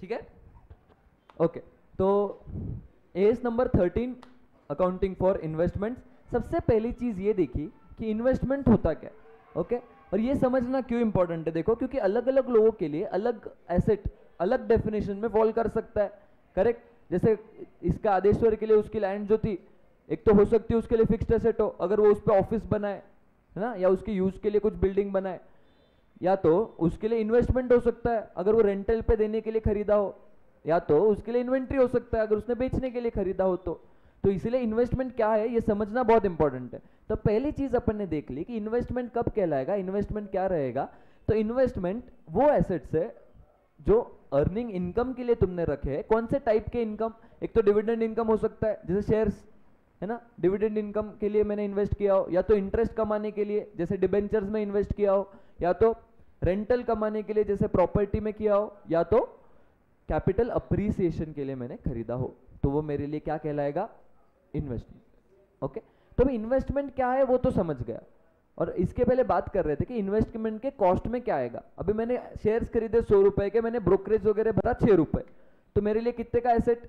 ठीक है, ओके। तो S number 13 accounting for investment. सबसे पहली चीज ये देखी कि इन्वेस्टमेंट होता क्या, ओके। और ये समझना क्यों इंपॉर्टेंट है, देखो क्योंकि अलग अलग लोगों के लिए अलग एसेट अलग डेफिनेशन में फॉल कर सकता है, करेक्ट। जैसे इसका आदेश्वर के लिए उसकी लैंड जो थी, एक तो हो सकती है उसके लिए फिक्स्ड एसेट हो, अगर वो उस पर ऑफिस बनाए, है ना, या उसके यूज के लिए कुछ बिल्डिंग बनाए, या तो उसके लिए इन्वेस्टमेंट हो सकता है अगर वो रेंटल पे देने के लिए खरीदा हो, या तो उसके लिए इन्वेंट्री हो सकता है अगर उसने बेचने के लिए खरीदा हो। तो इसीलिए इन्वेस्टमेंट क्या है ये समझना बहुत इंपॉर्टेंट है। तो पहली चीज अपन ने देख ली कि इन्वेस्टमेंट कब कहलाएगा, इन्वेस्टमेंट क्या रहेगा। तो इन्वेस्टमेंट वो एसेट्स है जो अर्निंग इनकम के लिए तुमने रखे हैं। कौन से टाइप के इनकम, एक तो डिविडेंड इनकम हो सकता है जैसे शेयर्स, है ना, डिविडेंड इनकम के लिए मैंने इन्वेस्ट किया हो, या तो इंटरेस्ट कमाने के लिए जैसे डिबेंचर्स में इन्वेस्ट किया हो, या तो रेंटल कमाने के लिए जैसे प्रॉपर्टी में किया हो, या तो कैपिटल अप्रिसिएशन के लिए मैंने खरीदा हो, तो वो मेरे लिए क्या कहलाएगा, इन्वेस्टमेंट। ओके, तो इन्वेस्टमेंट क्या है वो तो समझ गया। और इसके पहले बात कर रहे थे कि इन्वेस्टमेंट के कॉस्ट में क्या आएगा। अभी मैंने शेयर्स खरीदे 100 रुपए के, मैंने ब्रोकरेज वगैरह भरा 6 रुपए, तो मेरे लिए कितने का एसेट,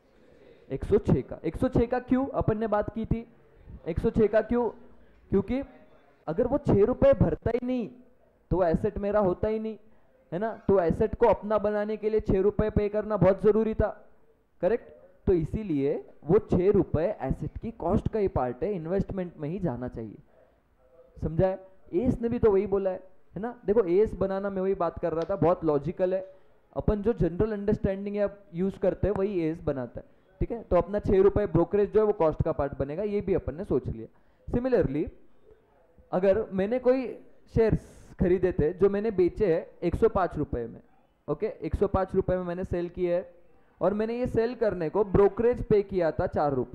106 का। 106 का क्यों, अपन ने बात की थी 106 का क्यों, क्योंकि अगर वो 6 रुपए भरता ही नहीं तो वो एसेट मेरा होता ही नहीं, है ना। तो एसेट को अपना बनाने के लिए 6 रुपए पे करना बहुत जरूरी था, करेक्ट। तो इसीलिए वो 6 रुपए एसेट की कॉस्ट का ही पार्ट है, इन्वेस्टमेंट में ही जाना चाहिए, समझा है। एस ने भी तो वही बोला है ना। देखो एस बनाना मैं वही बात कर रहा था, बहुत लॉजिकल है। अपन जो जनरल अंडरस्टैंडिंग या यूज करते हैं वही एस बनाता है, ठीक है। तो अपना 6 रुपए ब्रोकरेज जो है वो कॉस्ट का पार्ट बनेगा, ये भी अपन ने सोच लिया। सिमिलरली अगर मैंने कोई शेयर्स खरीदे थे जो मैंने बेचे हैं 105 रुपए में, ओके, 105 रुपए में मैंने सेल किया है, और मैंने ये सेल करने को ब्रोकरेज पे किया था 4 रुपए,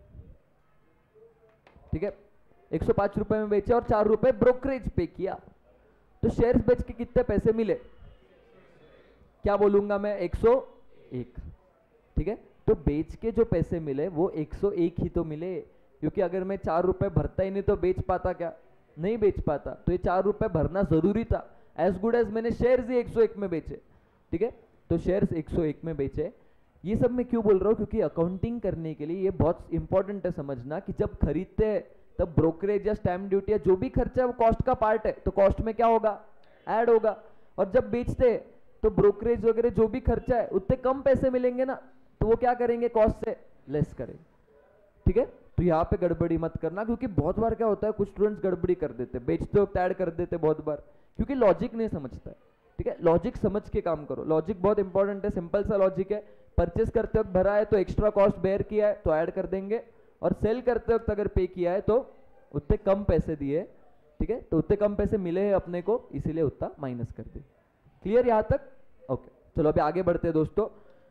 ठीक है। 105 रुपए में बेचे और 4 रुपए ब्रोकरेज पे किया, तो शेयर्स बेच के कितने पैसे मिले, क्या बोलूंगा मैं, 101, ठीक है। तो बेच के जो पैसे मिले वो 101 ही तो मिले, क्योंकि अगर मैं 4 रुपए भरता ही नहीं तो बेच पाता क्या, नहीं बेच पाता। तो ये 4 रुपए भरना जरूरी था, एज गुड एज मैंने शेयर्स ही 101 में बेचे, ठीक है। तो शेयर्स 101 में बेचे। ये सब मैं क्यों बोल रहा हूँ, क्योंकि अकाउंटिंग करने के लिए ये बहुत इंपॉर्टेंट है समझना कि जब खरीदते हैं तब ब्रोकरेज या स्टैम्प ड्यूटी या जो भी खर्चा है वो कॉस्ट का पार्ट है, तो कॉस्ट में क्या होगा, ऐड होगा। और जब बेचते हैं तो ब्रोकरेज वगैरह जो भी खर्चा है उतने कम पैसे मिलेंगे ना, तो वो क्या करेंगे, कॉस्ट से लेस करेंगे, ठीक है। तो यहाँ पे गड़बड़ी मत करना, क्योंकि बहुत बार क्या होता है कुछ स्टूडेंट्स गड़बड़ी कर देते, बेचते वक्त ऐड कर देते बहुत बार, क्योंकि लॉजिक नहीं समझता है, ठीक है। लॉजिक समझ के काम करो, लॉजिक बहुत इंपॉर्टेंट है। सिंपल सा लॉजिक है, परचेस करते वक्त भरा है तो एक्स्ट्रा कॉस्ट बेयर किया है तो ऐड कर देंगे, और सेल करते वक्त अगर पे किया है तो उतने कम पैसे दिए, ठीक है, तो उतने कम पैसे मिले हैं अपने को, इसीलिए उतना माइनस कर दे। क्लियर यहां तक, ओके। चलो अभी आगे बढ़ते हैं दोस्तों,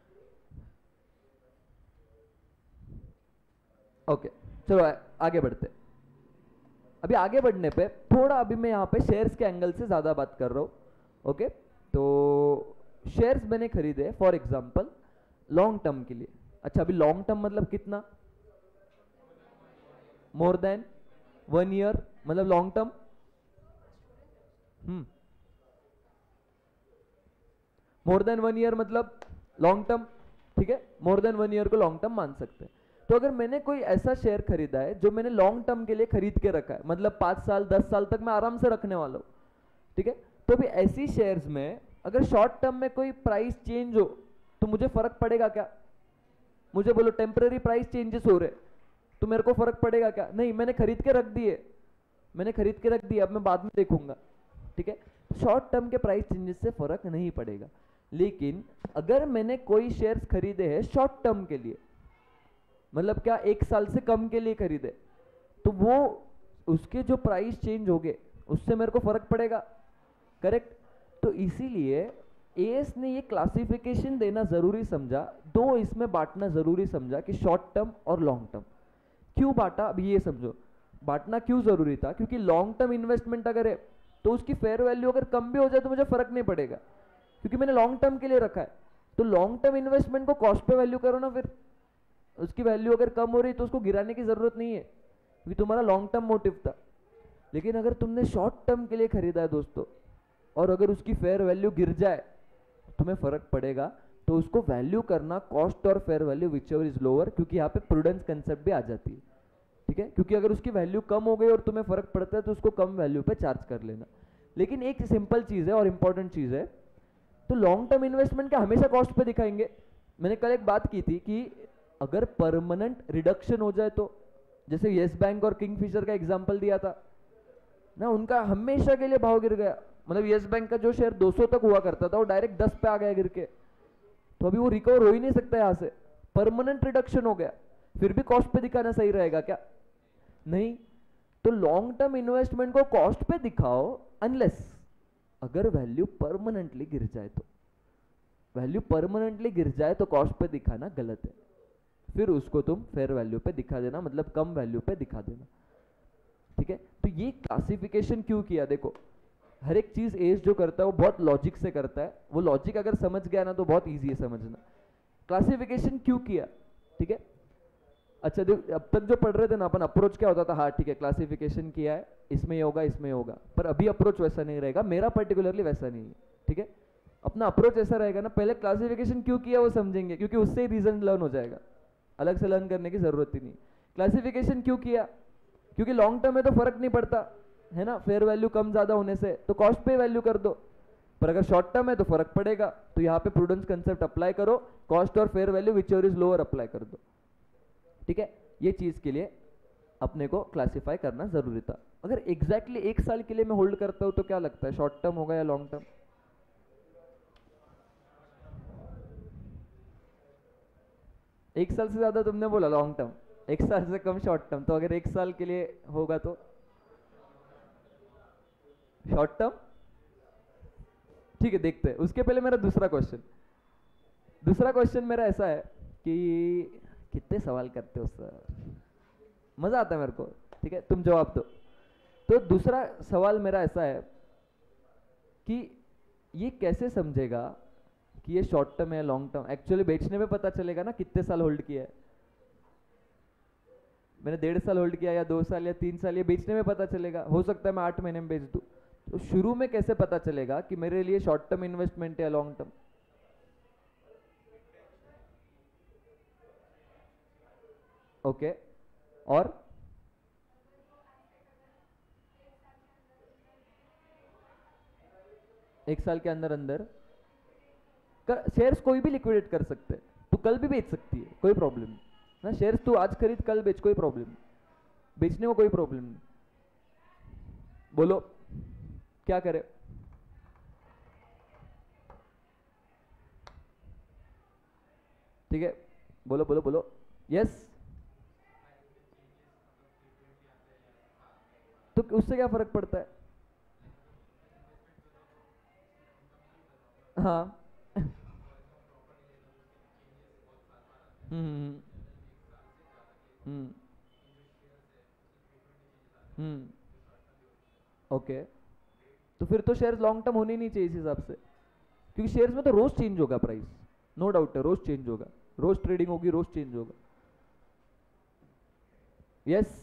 ओके। चलो आगे बढ़ते। अभी आगे बढ़ने पे थोड़ा, अभी मैं यहाँ पे शेयर्स के एंगल से ज्यादा बात कर रहा हूँ, ओके। तो शेयर्स मैंने खरीदे फॉर एग्जांपल लॉन्ग टर्म के लिए। अच्छा, अभी लॉन्ग टर्म मतलब कितना, मोर देन 1 ईयर मतलब long term, more than 1 year मतलब लॉन्ग टर्म, ठीक है। मोर देन 1 ईयर को लॉन्ग टर्म मान सकते हैं। तो अगर मैंने कोई ऐसा शेयर खरीदा है जो मैंने लॉन्ग टर्म के लिए खरीद के रखा है, मतलब 5 साल 10 साल तक मैं आराम से रखने वाला हूं, ठीक है। तो भी ऐसी शेयर्स में अगर शॉर्ट टर्म में कोई प्राइस चेंज हो तो मुझे फर्क पड़ेगा क्या, मुझे बोलो टेम्पररी प्राइस चेंजेस हो रहे तो मेरे को फर्क पड़ेगा क्या, नहीं, मैंने खरीद के रख दिए, मैंने खरीद के रख दिए, अब मैं बाद में देखूंगा, ठीक है। शॉर्ट टर्म के प्राइस चेंजेस से फर्क नहीं पड़ेगा। लेकिन अगर मैंने कोई शेयर्स खरीदे हैं शॉर्ट टर्म के लिए, मतलब क्या 1 साल से कम के लिए खरीदे, तो वो उसके जो प्राइस चेंज हो गए उससे मेरे को फर्क पड़ेगा, करेक्ट। तो इसीलिए एएस ने ये क्लासिफिकेशन देना जरूरी समझा, दो इसमें बांटना जरूरी समझा कि शॉर्ट टर्म और लॉन्ग टर्म। क्यों बांटा, अभी ये समझो, बांटना क्यों जरूरी था, क्योंकि लॉन्ग टर्म इन्वेस्टमेंट अगर है तो उसकी फेयर वैल्यू अगर कम भी हो जाए तो मुझे फर्क नहीं पड़ेगा, क्योंकि मैंने लॉन्ग टर्म के लिए रखा है। तो लॉन्ग टर्म इन्वेस्टमेंट को कॉस्ट पे वैल्यू करो ना, फिर उसकी वैल्यू अगर कम हो रही तो उसको गिराने की जरूरत नहीं है, क्योंकि तुम्हारा लॉन्ग टर्म मोटिव था। लेकिन अगर तुमने शॉर्ट टर्म के लिए खरीदा है दोस्तों, और अगर उसकी फेयर वैल्यू गिर जाए तुम्हें फर्क पड़ेगा, तो उसको वैल्यू करना कॉस्ट और fair value whichever is lower, क्योंकि यहाँ पे प्रूडेंस कंसेप्ट भी आ जाती है, ठीक है। क्योंकि अगर उसकी वैल्यू कम हो गई और तुम्हें फर्क पड़ता है तो उसको कम वैल्यू पे चार्ज कर लेना। लेकिन एक सिंपल चीज है और इंपॉर्टेंट चीज है, तो लॉन्ग टर्म इन्वेस्टमेंट का हमेशा कॉस्ट पे दिखाएंगे। मैंने कल एक बात की थी कि अगर परमानेंट रिडक्शन हो जाए तो, जैसे येस बैंक और किंगफिशर का एग्जांपल दिया था ना, उनका हमेशा के लिए भाव गिर गया। मतलब येस बैंक का जो शेयर 200 तक हुआ करता था वो डायरेक्ट 10 पे आ गया गिर के, तो अभी वो रिकवर हो ही नहीं सकता यहां से, परमानेंट रिडक्शन हो गया। फिर भी कॉस्ट पे दिखाना सही रहेगा क्या? नहीं। तो लॉन्ग टर्म इन्वेस्टमेंट को कॉस्ट पे दिखाओ अनलेस अगर वैल्यू परमानेंटली गिर जाए तो। वैल्यू परमानेंटली गिर जाए तो कॉस्ट पे दिखाना गलत है, फिर उसको तुम फेयर वैल्यू पे दिखा देना, मतलब कम वैल्यू पे दिखा देना, ठीक है। तो ये क्लासिफिकेशन क्यों किया? देखो हर एक चीज एज जो करता है वो बहुत लॉजिक से करता है, वो लॉजिक अगर समझ गया ना तो बहुत इजी है समझना। क्लासिफिकेशन क्यों किया, ठीक है। अच्छा देखो, अब तक जो पढ़ रहे थे ना अपन, अप्रोच क्या होता था, हाँ ठीक है क्लासिफिकेशन किया है, इसमें ये होगा इसमें ये होगा, पर अभी अप्रोच वैसा नहीं रहेगा, मेरा पर्टिकुलरली वैसा नहीं है, ठीक है। अपना अप्रोच ऐसा रहेगा ना, पहले क्लासिफिकेशन क्यों किया वो समझेंगे, क्योंकि उससे ही रीजन लर्न हो जाएगा, अलग से लर्न करने की जरूरत ही नहीं। क्लासिफिकेशन क्यों किया? क्योंकि लॉन्ग टर्म में तो फर्क नहीं पड़ता है ना, फेयर वैल्यू कम ज्यादा होने से, तो कॉस्ट पे वैल्यू कर दो। पर अगर शॉर्ट टर्म है तो फर्क पड़ेगा, तो यहाँ पे प्रूडेंस कंसेप्ट अप्लाई करो, कॉस्ट और fair value whichever is lower apply कर दो, ठीक है। ये चीज के लिए अपने को क्लासिफाई करना जरूरी था। अगर एग्जैक्टली एक साल के लिए मैं होल्ड करता हूं तो क्या लगता है, शॉर्ट टर्म होगा या लॉन्ग टर्म? एक साल से ज्यादा तुमने बोला लॉन्ग टर्म, एक साल से कम शॉर्ट टर्म, तो अगर एक साल के लिए होगा तो शॉर्ट टर्म, ठीक है। देखते हैं, उसके पहले मेरा दूसरा क्वेश्चन मेरा ऐसा है कि कितने सवाल करते हो सर, मजा आता है मेरे को, ठीक है, तुम जवाब दो। तो दूसरा सवाल मेरा ऐसा है कि ये कैसे समझेगा कि ये शॉर्ट टर्म है लॉन्ग टर्म? एक्चुअली बेचने में पता चलेगा ना कितने साल होल्ड किया है। मैंने 1.5 साल होल्ड किया या 2 साल या 3 साल, ये बेचने में पता चलेगा। हो सकता है मैं 8 महीने में बेच दूं, तो शुरू में कैसे पता चलेगा कि मेरे लिए शॉर्ट टर्म इन्वेस्टमेंट है लॉन्ग टर्म? ओके, और एक साल के अंदर अंदर शेयर्स कोई भी लिक्विडेट कर सकते हैं, तू कल भी बेच सकती है, कोई प्रॉब्लम नहीं ना। शेयर्स तू आज खरीद कल बेच, कोई प्रॉब्लम नहीं, बेचने में कोई प्रॉब्लम नहीं। बोलो क्या करे? ठीक है, बोलो बोलो बोलो। यस, तो उससे क्या फर्क पड़ता है? हाँ हम्म हम्म हम्म ओके, तो फिर तो शेयर्स लॉन्ग टर्म होने नहीं चाहिए इस हिसाब से, क्योंकि शेयर्स में तो रोज चेंज होगा प्राइस, नो डाउट है, रोज चेंज होगा, रोज ट्रेडिंग होगी, रोज चेंज होगा। यस,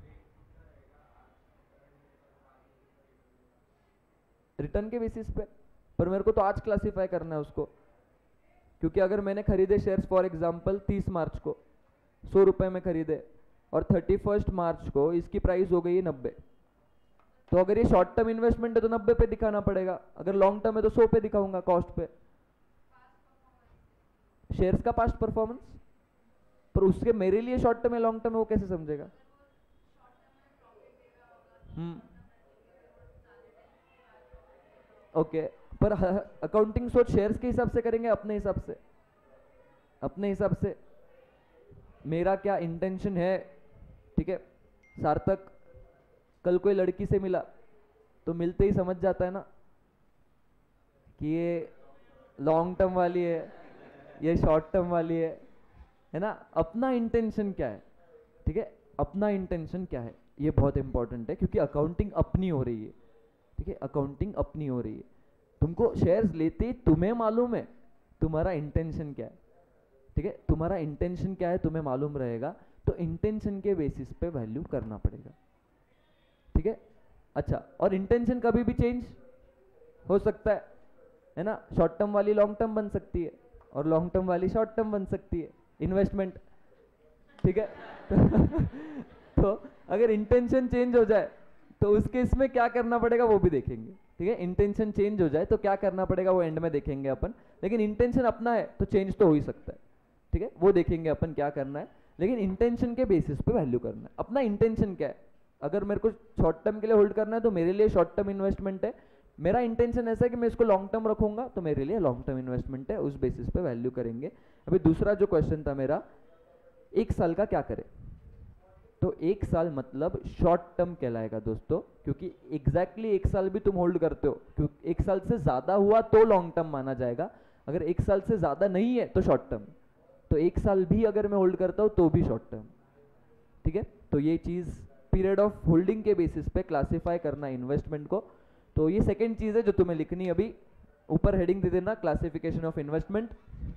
रिटर्न के बेसिस पे, पर मेरे को तो आज क्लासिफाई करना है उसको, क्योंकि अगर मैंने खरीदे शेयर्स फॉर एग्जांपल 30 मार्च को 100 रुपए में खरीदे और 31 मार्च को इसकी प्राइस हो गई है 90, तो अगर ये शॉर्ट टर्म इन्वेस्टमेंट है तो 90 पे दिखाना पड़ेगा, अगर लॉन्ग टर्म है तो 100 पे दिखाऊंगा कॉस्ट पे। शेयर्स का पास्ट परफॉर्मेंस, पर उसके मेरे लिए शॉर्ट टर्म है लॉन्ग टर्म है वो कैसे समझेगा? ओके, पर अकाउंटिंग सोच शेयर्स के हिसाब से करेंगे, अपने हिसाब से, अपने हिसाब से। मेरा क्या इंटेंशन है, ठीक है। सार्थक कल कोई लड़की से मिला तो मिलते ही समझ जाता है ना कि ये लॉन्ग टर्म वाली है, ये शॉर्ट टर्म वाली है ना। अपना इंटेंशन क्या है, ठीक है, अपना इंटेंशन क्या है, ये बहुत इंपॉर्टेंट है, क्योंकि अकाउंटिंग अपनी हो रही है, ठीक है, अकाउंटिंग अपनी हो रही है। तुमको शेयर्स लेते ही तुम्हें मालूम है तुम्हारा इंटेंशन क्या है, ठीक है, तुम्हारा इंटेंशन क्या है तुम्हें मालूम रहेगा, तो इंटेंशन के बेसिस पे वैल्यू करना पड़ेगा, ठीक है। अच्छा, और इंटेंशन कभी भी चेंज हो सकता है ना, शॉर्ट टर्म वाली लॉन्ग टर्म बन सकती है, और लॉन्ग टर्म वाली शॉर्ट टर्म बन सकती है, इन्वेस्टमेंट। ठीक है तो अगर इंटेंशन चेंज हो जाए तो उस केस में क्या करना पड़ेगा वो भी देखेंगे। ठीक है, इंटेंशन चेंज हो जाए तो क्या करना पड़ेगा वो एंड में देखेंगे अपन, लेकिन इंटेंशन अपना है तो चेंज तो हो ही सकता है। ठीक है, वो देखेंगे अपन क्या करना है, लेकिन इंटेंशन के बेसिस पे वैल्यू करना है। अपना इंटेंशन क्या है, अगर मेरे को शॉर्ट टर्म के लिए होल्ड करना है तो मेरे लिए शॉर्ट टर्म इन्वेस्टमेंट है। मेरा इंटेंशन ऐसा है कि मैं इसको लॉन्ग टर्म रखूंगा तो मेरे लिए लॉन्ग टर्म इन्वेस्टमेंट है, उस बेसिस पे वैल्यू करेंगे। अभी दूसरा जो क्वेश्चन था मेरा, एक साल का क्या करे, तो एक साल मतलब शॉर्ट टर्म कहलाएगा दोस्तों, क्योंकि एग्जैक्टली एक साल भी तुम होल्ड करते हो, क्योंकि एक साल से ज्यादा हुआ तो लॉन्ग टर्म माना जाएगा, अगर एक साल से ज्यादा नहीं है तो शॉर्ट टर्म। तो एक साल भी अगर मैं होल्ड करता हूं तो भी शॉर्ट टर्म। ठीक है, तो ये चीज पीरियड ऑफ होल्डिंग के बेसिस पे क्लासिफाई करना इन्वेस्टमेंट को। तो ये सेकेंड चीज है जो तुम्हें लिखनी है। अभी ऊपर हेडिंग दे देना, classification of investment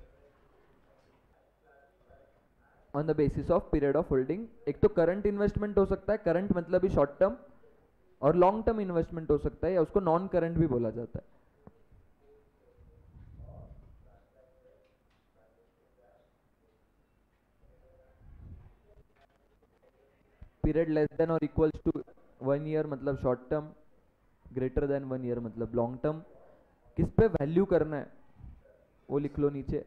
on the basis of period of holding. एक तो करंट इन्वेस्टमेंट हो सकता है, करंट मतलब ही शॉर्ट टर्म, और लॉन्ग टर्म इन्वेस्टमेंट हो सकता है, या उसको नॉन करंट भी बोला जाता है। पीरियड लेस देन और इक्वल्स टू 1 ईयर मतलब short term, greater than 1 year मतलब लॉन्ग टर्म। किस पे वैल्यू करना है वो लिख लो नीचे।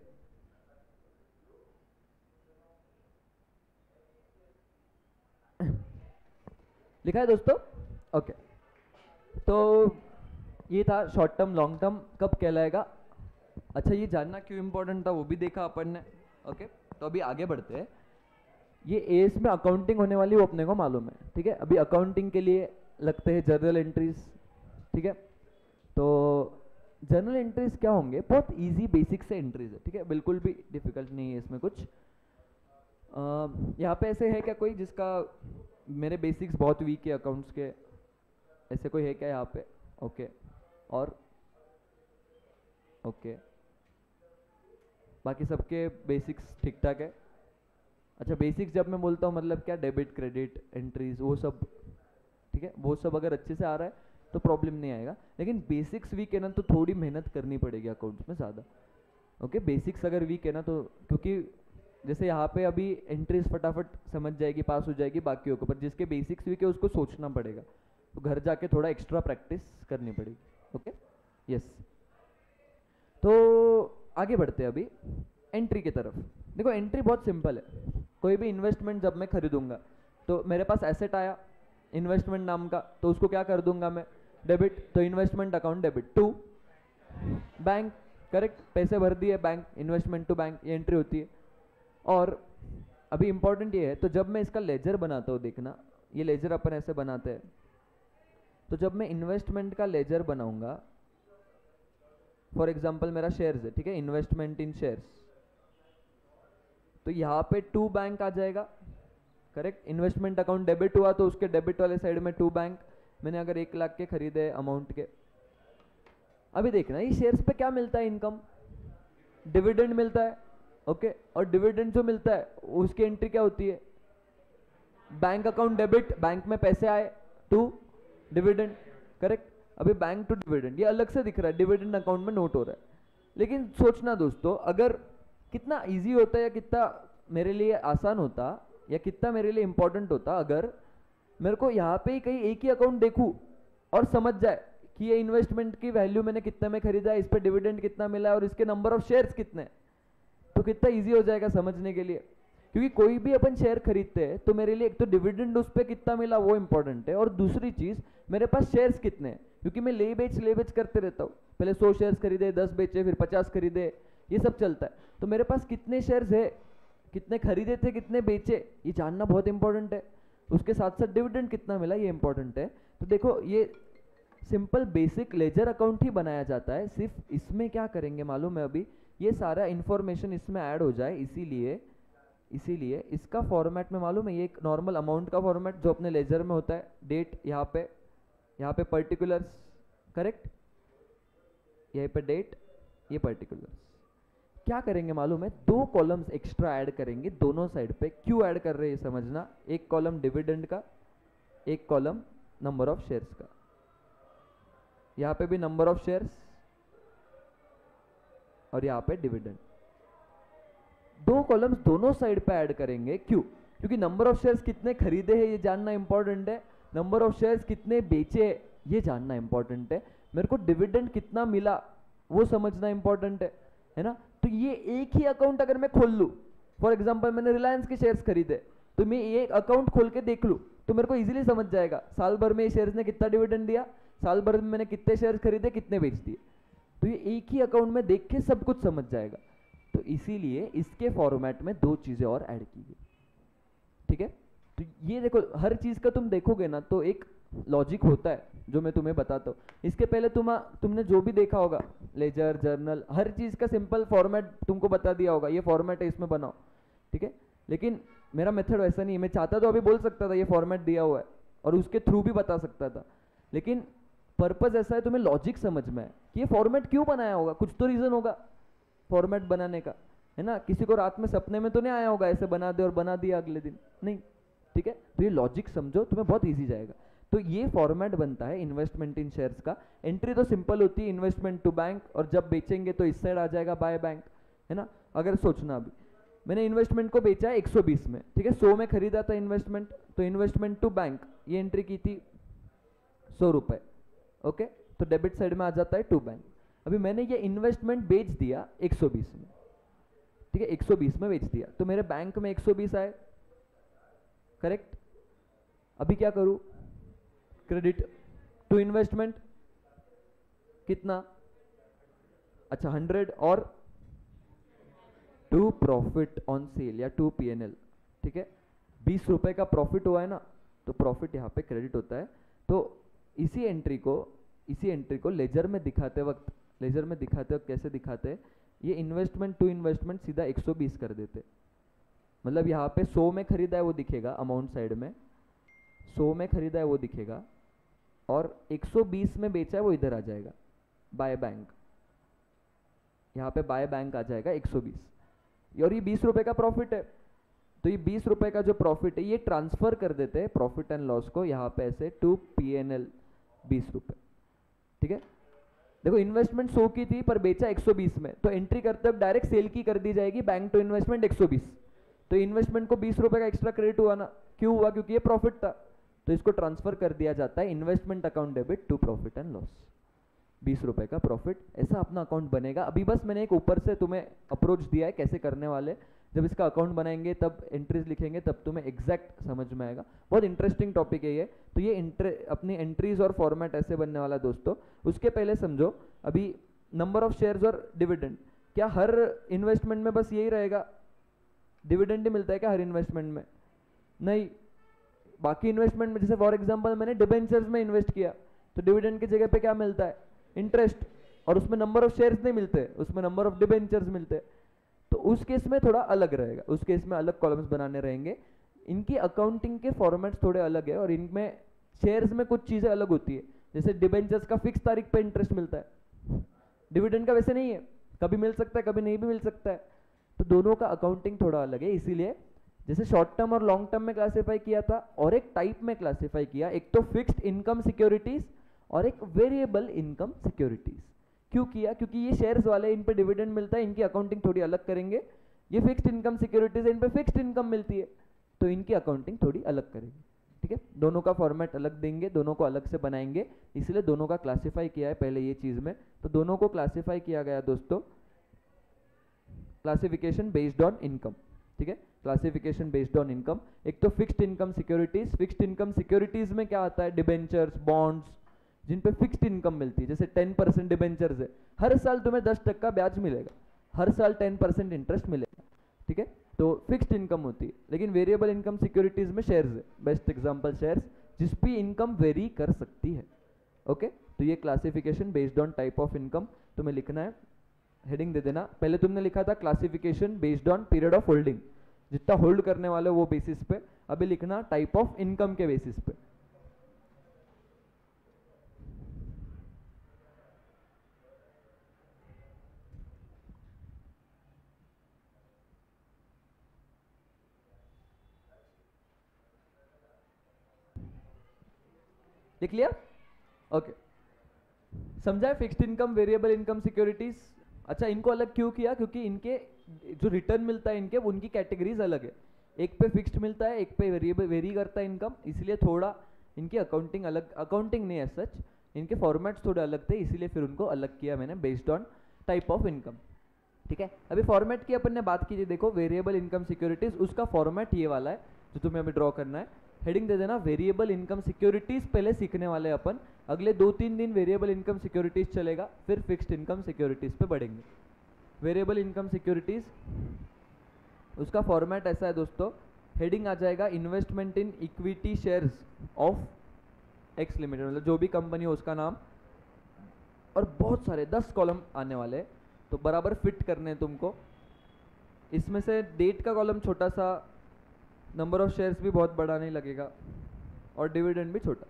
लिखा है दोस्तों? ओके, तो ये था शॉर्ट टर्म लॉन्ग टर्म कब कहलाएगा। अच्छा, ये जानना क्यों इंपॉर्टेंट था वो भी देखा अपन ने। ओके, तो अभी आगे बढ़ते हैं। ये एएस में अकाउंटिंग होने वाली वो अपने को मालूम है। ठीक है, अभी अकाउंटिंग के लिए लगते हैं जर्नल एंट्रीज। ठीक है, तो जर्नल एंट्रीज क्या होंगे, बहुत इजी बेसिक से एंट्रीज है। ठीक है, बिल्कुल भी डिफिकल्ट नहीं है इसमें कुछ। यहाँ पे ऐसे है क्या कोई जिसका मेरे बेसिक्स बहुत वीक है अकाउंट्स के, ऐसे कोई है क्या यहाँ पे? ओके, और ओके, बाकी सबके बेसिक्स ठीक ठाक है। अच्छा, बेसिक्स जब मैं बोलता हूँ मतलब क्या, डेबिट क्रेडिट एंट्रीज वो सब। ठीक है, वो सब अगर अच्छे से आ रहा है तो प्रॉब्लम नहीं आएगा, लेकिन बेसिक्स वीक है ना तो थोड़ी मेहनत करनी पड़ेगी अकाउंट्स में ज़्यादा। ओके, बेसिक्स अगर वीक है ना तो, क्योंकि जैसे यहाँ पे अभी एंट्रीज फटाफट समझ जाएगी, पास हो जाएगी बाकियों को, पर जिसके बेसिक्स वीक है उसको सोचना पड़ेगा, तो घर जाके थोड़ा एक्स्ट्रा प्रैक्टिस करनी पड़ेगी। Okay, yes. तो आगे बढ़ते हैं अभी एंट्री की तरफ। देखो, एंट्री बहुत सिंपल है। कोई भी इन्वेस्टमेंट जब मैं खरीदूंगा तो मेरे पास एसेट आया इन्वेस्टमेंट नाम का, तो उसको क्या कर दूंगा मैं, डेबिट। तो investment account debit to bank, correct, पैसे भर दिए बैंक, इन्वेस्टमेंट टू बैंक, ये एंट्री होती है। और अभी इंपॉर्टेंट ये है, तो जब मैं इसका लेजर बनाता हूँ, देखना ये लेजर अपन ऐसे बनाते हैं, तो जब मैं इन्वेस्टमेंट का लेजर बनाऊंगा, फॉर एग्जाम्पल मेरा शेयर्स है, ठीक है, इन्वेस्टमेंट इन शेयर्स, तो यहाँ पे टू बैंक आ जाएगा, करेक्ट। इन्वेस्टमेंट अकाउंट डेबिट हुआ तो उसके डेबिट वाले साइड में टू बैंक। मैंने अगर 1 लाख के खरीदे अमाउंट के, अभी देखना ये शेयर्स पे क्या मिलता है, इनकम, डिविडेंड मिलता है। ओके, और डिविडेंड जो मिलता है उसकी एंट्री क्या होती है, बैंक अकाउंट डेबिट, बैंक में पैसे आए, टू डिविडेंड, करेक्ट। अभी बैंक टू डिविडेंड ये अलग से दिख रहा है, डिविडेंड अकाउंट में नोट हो रहा है। लेकिन सोचना दोस्तों, अगर कितना इजी होता या कितना मेरे लिए आसान होता या कितना मेरे लिए इंपॉर्टेंट होता अगर मेरे को यहाँ पे ही कहीं एक ही अकाउंट देखूं और समझ जाए कि ये इन्वेस्टमेंट की वैल्यू मैंने कितने में खरीदा है, इस पे डिविडेंड कितना मिला है और इसके नंबर ऑफ शेयर्स कितने हैं, तो कितना इजी हो जाएगा समझने के लिए। क्योंकि कोई भी अपन शेयर खरीदते हैं तो मेरे लिए एक तो डिविडेंड उस पर कितना मिला वो इंपॉर्टेंट है, और दूसरी चीज मेरे पास शेयर्स कितने हैं, क्योंकि मैं ले बेच करते रहता हूँ। पहले 100 शेयर्स खरीदे, 10 बेचे, फिर 50 खरीदे, ये सब चलता है। तो मेरे पास कितने शेयर्स है, कितने खरीदे थे, कितने बेचे, ये जानना बहुत इंपॉर्टेंट है। उसके साथ साथ डिविडेंड कितना मिला ये इंपॉर्टेंट है। तो देखो, ये सिंपल बेसिक लेजर अकाउंट ही बनाया जाता है। सिर्फ इसमें क्या करेंगे मालूम है, अभी ये सारा इंफॉर्मेशन इसमें ऐड हो जाए, इसीलिए इसका फॉर्मेट में मालूम है, ये एक नॉर्मल अमाउंट का फॉर्मेट जो अपने लेजर में होता है, डेट यहाँ पे पर्टिकुलर्स, करेक्ट, यहाँ पे डेट, ये पर्टिकुलर्स। क्या करेंगे मालूम है, 2 कॉलम्स एक्स्ट्रा ऐड करेंगे दोनों साइड पे। क्यों ऐड कर रहे हैं ये समझना, एक कॉलम डिविडेंड का, एक कॉलम नंबर ऑफ शेयर्स का। यहाँ पे भी नंबर ऑफ शेयर्स और यहाँ पे डिविडेंड। दो कॉलम्स दोनों साइड पे ऐड करेंगे। क्यों? क्योंकि नंबर ऑफ शेयर्स कितने खरीदे हैं ये जानना इंपॉर्टेंट है, नंबर ऑफ शेयर्स कितने बेचे ये जानना इंपॉर्टेंट है, मेरे को डिविडेंड कितना मिला वो समझना इंपॉर्टेंट है ना। तो ये एक ही अकाउंट अगर मैं खोल लूँ, फॉर एग्जाम्पल मैंने रिलायंस के शेयर्स खरीदे, तो मैं ये अकाउंट खोल के देख लूँ तो मेरे को इजीली समझ जाएगा साल भर में ये शेयर्स ने कितना डिविडेंड दिया, साल भर में मैंने कितने शेयर्स खरीदे, कितने बेच दिए। तो ये एक ही अकाउंट में देख के सब कुछ समझ जाएगा। तो इसीलिए इसके फॉर्मेट में दो चीजें और ऐड की गई। ठीक है, तो ये देखो हर चीज का तुम देखोगे ना तो एक लॉजिक होता है जो मैं तुम्हें बताता हूँ। इसके पहले तुमने जो भी देखा होगा लेजर जर्नल, हर चीज का सिंपल फॉर्मेट तुमको बता दिया होगा, ये फॉर्मेट है इसमें बनाओ। ठीक है, लेकिन मेरा मेथड वैसा नहीं है। मैं चाहता तो अभी बोल सकता था ये फॉर्मेट दिया हुआ है और उसके थ्रू भी बता सकता था, लेकिन पर्पस ऐसा है तुम्हें लॉजिक समझ में है कि ये फॉर्मेट क्यों बनाया होगा, कुछ तो रीजन होगा फॉर्मेट बनाने का, है ना। किसी को रात में सपने में तो नहीं आया होगा ऐसे बना दे और बना दिया अगले दिन, नहीं। ठीक है, तो ये लॉजिक समझो, तुम्हें बहुत इजी जाएगा। तो ये फॉर्मेट बनता है इन्वेस्टमेंट इन शेयर्स का। एंट्री तो सिंपल होती है, इन्वेस्टमेंट टू बैंक, और जब बेचेंगे तो इस साइड आ जाएगा बाय बैंक, है ना। अगर सोचना अभी मैंने इन्वेस्टमेंट को बेचा है 120 में, ठीक है, 100 में खरीदा था इन्वेस्टमेंट, तो इन्वेस्टमेंट टू बैंक ये एंट्री की थी 100 रुपए, ओके, तो डेबिट साइड में आ जाता है टू बैंक। अभी मैंने ये इन्वेस्टमेंट बेच दिया 120 में, ठीक है, 120 में बेच दिया, तो मेरे बैंक में 120 आए, करेक्ट। अभी क्या करूं, क्रेडिट टू इन्वेस्टमेंट कितना, अच्छा 100, और टू प्रॉफिट ऑन सेल या टू पीएनएल, ठीक है, 20 रुपए का प्रॉफिट हुआ है ना, तो प्रॉफिट यहाँ पे क्रेडिट होता है। तो इसी एंट्री को लेजर में दिखाते वक्त कैसे दिखाते हैं, ये इन्वेस्टमेंट टू इन्वेस्टमेंट सीधा 120 कर देते, मतलब यहाँ पे 100 में खरीदा है वो दिखेगा अमाउंट साइड में, 100 में खरीदा है वो दिखेगा, और 120 में बेचा है वो इधर आ जाएगा बाय बैंक, यहाँ पे बाय बैंक आ जाएगा 120, और ये 20 रुपए का प्रॉफिट है। तो ये 20 रुपए का जो प्रॉफिट है ये ट्रांसफर कर देते हैं प्रॉफिट एंड लॉस को यहाँ पे ऐसे टू पीएनएल 20 रुपए, ठीक है। देखो इन्वेस्टमेंट 100 की थी पर बेचा 120 में, तो एंट्री करते वक्त डायरेक्ट सेल की कर दी जाएगी बैंक टू इन्वेस्टमेंट 120, तो इन्वेस्टमेंट को 20 रुपए का एक्स्ट्रा क्रेडिट हुआ ना, क्यों हुआ, क्योंकि ये प्रॉफिट था, तो इसको ट्रांसफर कर दिया जाता है investment account debit to profit and loss, 20 रुपए का प्रॉफिट, ऐसा अपना अकाउंट बनेगा। अभी बस मैंने एक ऊपर से तुम्हें अप्रोच दिया है कैसे करने वाले, जब इसका अकाउंट बनाएंगे तब एंट्रीज लिखेंगे तब तुम्हें एग्जैक्ट समझ में आएगा। बहुत इंटरेस्टिंग टॉपिक है ये। तो ये अपनी एंट्रीज और फॉर्मेट ऐसे बनने वाला है दोस्तों। उसके पहले समझो अभी नंबर ऑफ शेयर्स और डिविडेंड, क्या हर इन्वेस्टमेंट में बस यही रहेगा, डिविडेंड ही मिलता है क्या हर इन्वेस्टमेंट में? नहीं, बाकी इन्वेस्टमेंट में जैसे फॉर एग्जांपल मैंने डिबेंचर्स में इन्वेस्ट किया तो डिविडेंड की जगह पे क्या मिलता है, इंटरेस्ट, और उसमें नंबर ऑफ शेयर्स नहीं मिलते, उसमें नंबर ऑफ डिबेंचर्स मिलते, तो उस केस में थोड़ा अलग रहेगा, उस केस में अलग कॉलम्स बनाने रहेंगे। इनकी अकाउंटिंग के फॉर्मेट्स थोड़े अलग है और इनमें शेयर्स में कुछ चीजें अलग होती है, जैसे डिबेंचर्स का फिक्स तारीख पे इंटरेस्ट मिलता है, डिविडेंड का वैसे नहीं है, कभी मिल सकता है कभी नहीं भी मिल सकता है, तो दोनों का अकाउंटिंग थोड़ा अलग है। इसीलिए जैसे शॉर्ट टर्म और लॉन्ग टर्म में क्लासीफाई किया था और एक टाइप में क्लासीफाई किया, एक तो फिक्स्ड इनकम सिक्योरिटीज और एक वेरिएबल इनकम सिक्योरिटीज। क्यों किया, क्योंकि ये शेयर्स वाले इन पे डिविडेंड मिलता है, इनकी अकाउंटिंग थोड़ी अलग करेंगे, ये फिक्स्ड इनकम सिक्योरिटीज इन पे फिक्स्ड इनकम मिलती है तो इनकी अकाउंटिंग थोड़ी अलग करेंगे, ठीक है। दोनों का फॉर्मेट अलग देंगे, दोनों को अलग से बनाएंगे, इसलिए दोनों का क्लासीफाई किया है पहले ये चीज में। तो दोनों को क्लासीफाई किया गया दोस्तों क्लासिफिकेशन बेस्ड ऑन इनकम, ठीक है, क्लासिफिकेशन बेस्ड ऑन इनकम। एक तो fixed income securities, fixed income securities में क्या आता है, डिबेंचर्स, बॉन्ड्स, जिन पे फिक्स्ड इनकम मिलती है, जैसे 10% डिबेंचर्स है, हर साल तुम्हें 10% ब्याज मिलेगा, हर साल 10% इंटरेस्ट मिलेगा, ठीक है, तो फिक्स्ड इनकम होती है। लेकिन वेरिएबल इनकम सिक्योरिटीज में शेयर्स है, बेस्ट एग्जांपल शेयर्स, जिस पे इनकम वेरी कर सकती है, ओके। तो ये classification based on type of income तुम्हें लिखना है, हेडिंग दे देना। पहले तुमने लिखा था classification based on period of holding, जितना होल्ड करने वाले वो बेसिस पे, अभी लिखना टाइप ऑफ इनकम के बेसिस पे। लिख लिया, ओके। समझा है fixed income, variable income securities, अच्छा, इनको अलग क्यों किया? क्योंकि इनके जो रिटर्न मिलता है इनके, उनकी कैटेगरीज अलग है। एक पे फिक्स्ड मिलता है, एक पे वेरिएबल वेरी करता है इनकम, इसलिए थोड़ा इनकी अकाउंटिंग अलग, अकाउंटिंग नहीं है सच, इनके फॉर्मेट्स थोड़े अलग थे, इसीलिए फिर उनको अलग किया मैंने based on type of income. ठीक है, अभी फॉर्मेट की अपन ने बात की थी, देखो वेरिएबल इनकम सिक्योरिटीज, उसका फॉर्मेट ये वाला है जो तुम्हें अभी ड्रॉ करना है। हेडिंग दे देना वेरिएबल इनकम सिक्योरिटीज, पहले सीखने वाले अपन, अगले 2-3 दिन वेरिएबल इनकम सिक्योरिटीज चलेगा, फिर फिक्स्ड इनकम सिक्योरिटीज पे बढ़ेंगे। वेरिएबल इनकम सिक्योरिटीज, उसका फॉर्मेट ऐसा है दोस्तों, हेडिंग आ जाएगा investment in equity shares of X limited, मतलब जो भी कंपनी हो उसका नाम, और बहुत सारे 10 कॉलम आने वाले हैं, तो बराबर फिट करने हैं तुमको। इसमें से डेट का कॉलम छोटा सा, नंबर ऑफ शेयर्स भी बहुत बड़ा नहीं लगेगा, और डिविडेंड भी छोटा।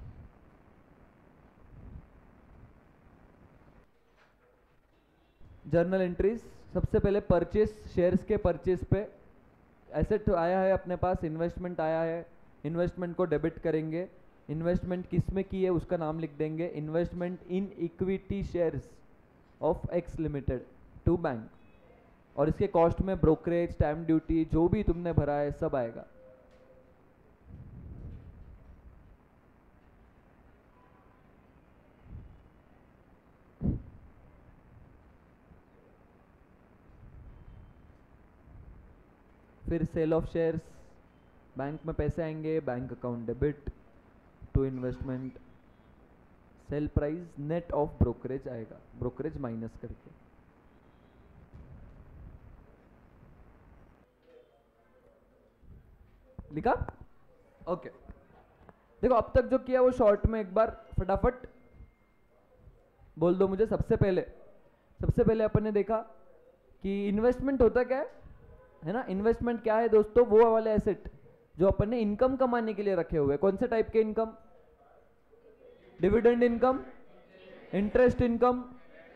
जर्नल एंट्रीज, सबसे पहले परचेस, शेयर्स के परचेस पे एसेट आया है अपने पास, इन्वेस्टमेंट आया है, इन्वेस्टमेंट को डेबिट करेंगे, इन्वेस्टमेंट किस में की है उसका नाम लिख देंगे, investment in equity shares of X limited to bank, और इसके कॉस्ट में ब्रोकरेज, स्टैम्प ड्यूटी, जो भी तुमने भरा है सब आएगा। फिर सेल ऑफ शेयर्स, बैंक में पैसे आएंगे, bank account debit to investment, sale price net of brokerage आएगा, ब्रोकरेज माइनस करके। लिखा? ओके, देखो अब तक जो किया वो शॉर्ट में एक बार फटाफट बोल दो मुझे। सबसे पहले अपन ने देखा कि इन्वेस्टमेंट होता क्या है ना, इन्वेस्टमेंट क्या है दोस्तों, वो वाले एसेट जो अपन ने इनकम कमाने के लिए रखे हुए। कौन से टाइप के income? Dividend income, interest income,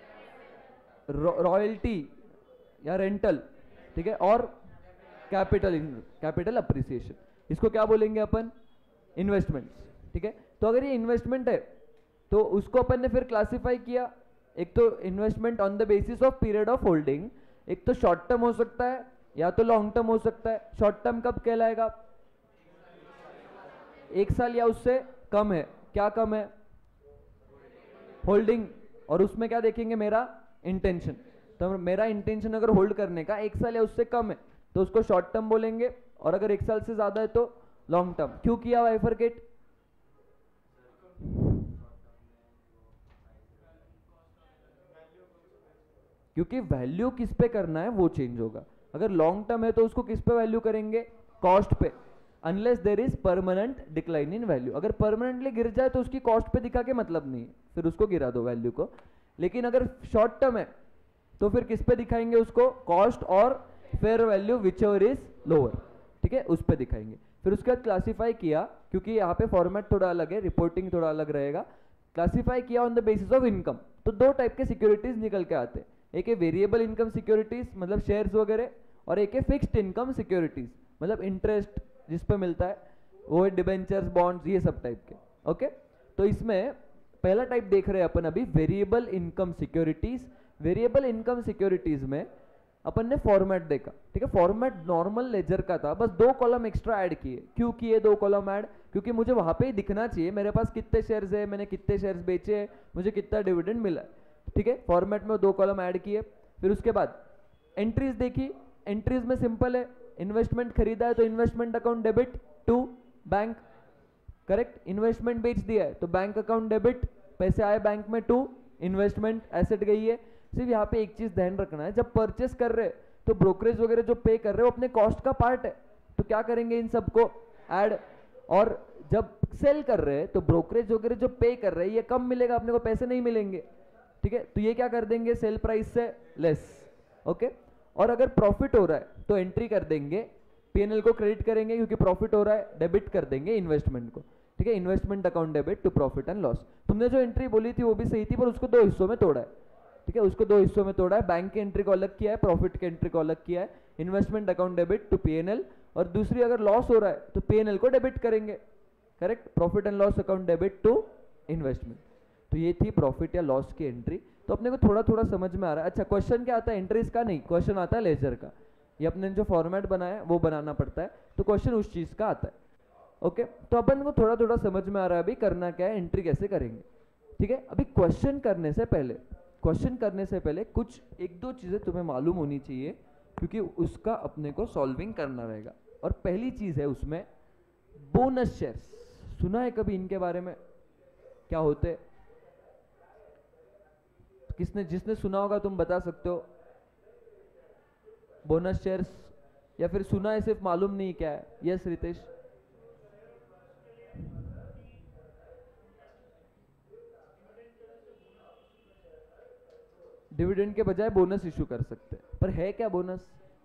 royalty या रेंटल, ठीक है, और कैपिटल अप्रिसिएशन, इसको क्या बोलेंगे अपन? इन्वेस्टमेंट्स। ठीक है, तो अगर ये इन्वेस्टमेंट है तो उसको अपन ने फिर क्लासिफाई किया, एक तो investment on the basis of period of holding, एक तो शॉर्ट टर्म हो सकता है या तो लॉन्ग टर्म हो सकता है। शॉर्ट टर्म कब कहलाएगा? 1 साल या उससे कम है। क्या कम है? होल्डिंग, और उसमें क्या देखेंगे? मेरा इंटेंशन। तो मेरा इंटेंशन अगर होल्ड करने का 1 साल या उससे कम है तो उसको शॉर्ट टर्म बोलेंगे, और अगर 1 साल से ज्यादा है तो लॉन्ग टर्म। क्यों किया बाइफरकेट? क्योंकि वैल्यू किस पे करना है वो चेंज होगा। अगर लॉन्ग टर्म है तो उसको किस पे वैल्यू करेंगे? कॉस्ट पे, unless there is permanent decline in value. अगर परमानेंटली गिर जाए तो उसकी कॉस्ट पे दिखा के मतलब नहीं है, फिर उसको गिरा दो वैल्यू को। लेकिन अगर शॉर्ट टर्म है तो फिर किस पे दिखाएंगे उसको? कॉस्ट और fair value whichever is lower, ठीक है, उस पे दिखाएंगे। फिर उसके बाद क्लासीफाई किया, क्योंकि यहाँ पे फॉर्मेट थोड़ा अलग है, रिपोर्टिंग थोड़ा अलग रहेगा। क्लासीफाई किया on the basis of income. तो 2 टाइप के सिक्योरिटीज निकल के आते हैं, एक है वेरिएबल इनकम सिक्योरिटीज मतलब शेयर्स वगैरह, और एक है फिक्स्ड इनकम सिक्योरिटीज मतलब इंटरेस्ट जिस पे मिलता है, वो है डिबेंचर्स, बॉन्ड्स, ये सब टाइप के। ओके, तो इसमें पहला टाइप देख रहे हैं अपन अभी, variable income securities. Variable income securities में अपन ने फॉर्मेट देखा, ठीक है, फॉर्मेट नॉर्मल लेजर का था, बस 2 कॉलम एक्स्ट्रा ऐड किए। क्यों किए 2 कॉलम ऐड? क्योंकि मुझे वहां पे ही दिखना चाहिए मेरे पास कितने शेयर्स है, मैंने कितने शेयर्स बेचे हैं, मुझे कितना डिविडेंड मिला है, ठीक है। फॉर्मेट में 2 कॉलम ऐड किए। फिर उसके बाद एंट्रीज देखी। एंट्रीज में सिंपल है, इन्वेस्टमेंट खरीदा है तो investment account debit to bank, correct. Investment बेच दिया है तो बैंक अकाउंट डेबिट, पैसे आए बैंक में टू इन्वेस्टमेंट, एसेट गई है। सिर्फ यहाँ पे एक चीज ध्यान रखना है, जब परचेस कर रहे हैं तो ब्रोकरेज वगैरह जो पे कर रहे हो अपने कॉस्ट का पार्ट है, तो क्या करेंगे इन सबको ऐड। और जब सेल कर रहे हैं तो ब्रोकरेज वगैरह जो पे कर रहे हैं ये कम मिलेगा, अपने को पैसे नहीं मिलेंगे, ठीक है, तो ये क्या कर देंगे सेल प्राइस से लेस। ओके, और अगर प्रॉफिट हो रहा है तो एंट्री कर देंगे, पीएनएल को क्रेडिट करेंगे क्योंकि प्रॉफिट हो रहा है, डेबिट कर देंगे इन्वेस्टमेंट को, ठीक है, investment account debit to profit and loss. तुमने जो एंट्री बोली थी वो भी सही थी, पर उसको 2 हिस्सों में तोड़ा है, ठीक है, उसको 2 हिस्सों में तोड़ा है। बैंक की एंट्री को अलग किया है, प्रॉफिट की एंट्री को अलग किया है। Investment account debit to PNL, और दूसरी अगर लॉस हो रहा है तो पीएनएल को डेबिट करेंगे, correct, profit and loss account debit to investment. तो ये थी प्रॉफिट या लॉस की एंट्री। तो अपने को थोड़ा थोड़ा समझ में आ रहा है। अच्छा, क्वेश्चन क्या आता है? एंट्रीज का नहीं, क्वेश्चन आता है लेजर का। ये अपने जो फॉर्मेट बनाया है वो बनाना पड़ता है, तो क्वेश्चन उस चीज का आता है। ओके, तो अपन को थोड़ा थोड़ा समझ में आ रहा है अभी करना क्या है, एंट्री कैसे करेंगे। ठीक है, अभी क्वेश्चन करने से पहले कुछ एक दो चीजें तुम्हें मालूम होनी चाहिए, क्योंकि उसका अपने को सॉल्विंग करना रहेगा। और पहली चीज है उसमें बोनस शेयर्स। सुना है कभी इनके बारे में? क्या होते हैं? जिसने सुना होगा तुम बता सकते हो बोनस शेयर्स, या फिर सुना है सिर्फ मालूम नहीं क्या है? यस रितेश। डिविडेंड के बजाय बोनस इशू कर सकते हैं, पर है क्या बोनस?